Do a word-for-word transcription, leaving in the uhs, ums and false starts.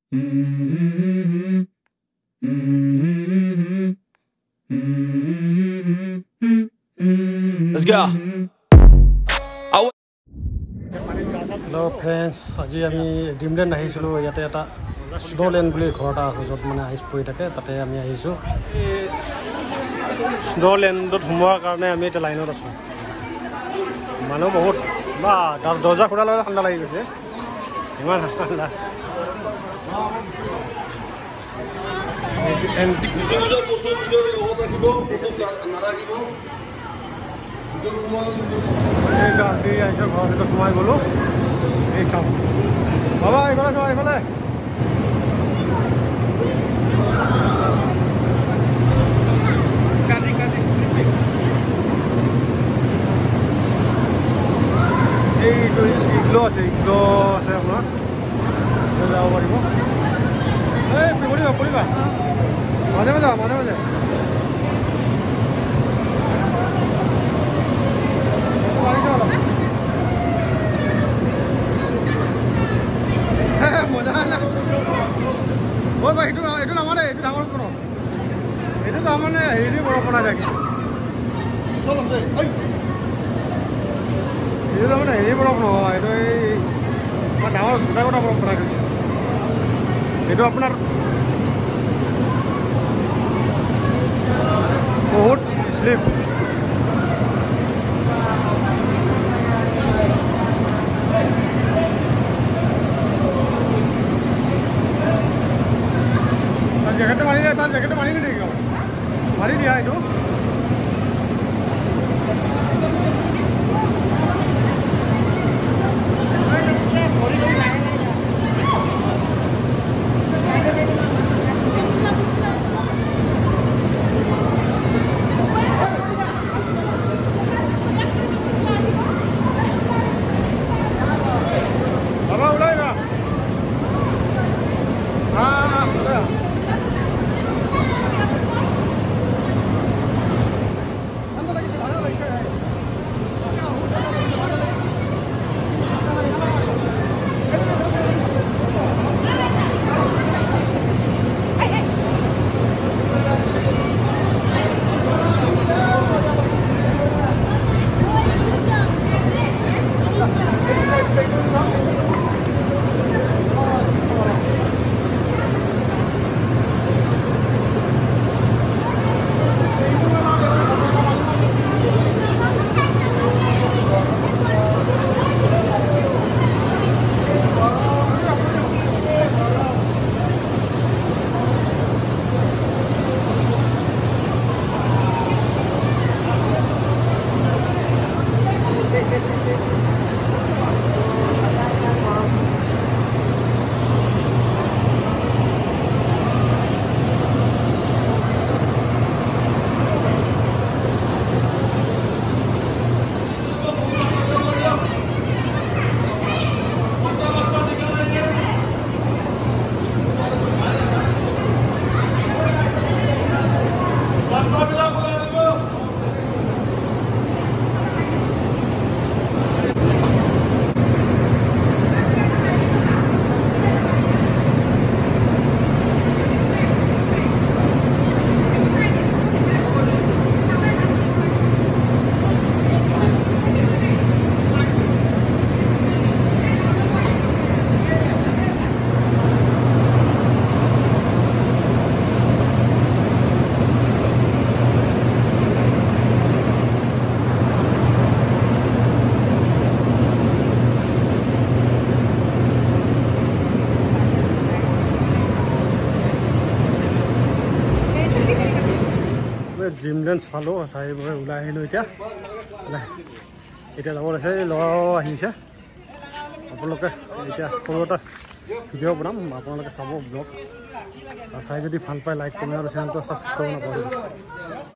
Let's go. Hello friends, আজি আমি ডিমলেণ্ড আহিছিলো ইয়াতে এটা স্নোলেণ্ড বুলি ঘৰ এটা আছে য'ত মানে আইচ পৰি থাকে তাতে আমি আহিছো স্নোলেণ্ডত সোমোৱাৰ কাৰণে আমি এটা লাইনত আছো মানুহ বহুত বা দৰ্জা খোলা লগে ঠাণ্ডা লাগি গৈছে ইমান ঠাণ্ডা গাড়ী আহিছো ঘৰৰ ভিতৰত সোমাই গ'লো এই চাম বাবা এইফালে চোৱা এইফালে এইটো ইগলো আছে ইগলো আছে আপোনাৰ যাব পাৰিব এই পৰিবা পৰিবা মাজে মাজে মাজে মাজে এইটো এইটো নামানে এইটো ডাঙৰ কোনো এইটো তাৰমানে হেৰি বৰফ বনাই থাকে এইটো তাৰমানে হেৰি বৰফ নহয় এইটো এই ডাঙৰ গোটা গোটা বৰফ বনাই গৈছে এইটো আপোনাৰ বহুত শ্লিপ জেকেটটো মাৰি দিয়া তাৰ জেকেটটো মাৰি নিদিয়ে কিয় মাৰি দিয়া এইটো বাবা ওলাই না হা ওলাই ড্ৰিমলেণ্ড চালোঁ চাই ওলাই আহিলোঁ এতিয়া এতিয়া যাব লাগিছে এই ল'ৰাও আহিছে আপোনালোকে এতিয়া সৰু এটা ভিডিঅ' বনাম আপোনালোকে চাব ব্লগ চাই যদি ভাল পায় লাইক কমেণ্ট আৰু চেনেলটো ছাবস্ক্ৰাইব কৰিব নাপাহৰিব।